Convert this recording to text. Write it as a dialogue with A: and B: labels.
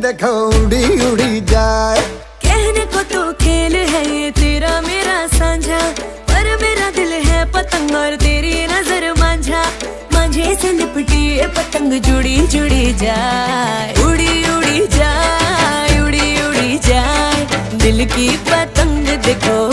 A: देखो उड़ी उड़ी जाए।
B: कहने को तो खेल है ये तेरा मेरा साझा, पर मेरा दिल है पतंग और तेरी नजर मांझा। मांझे से लिपटी ये पतंग जुड़ी जुड़ी जाए, उड़ी उड़ी जाए, उड़ी उड़ी जाए। दिल की पतंग देखो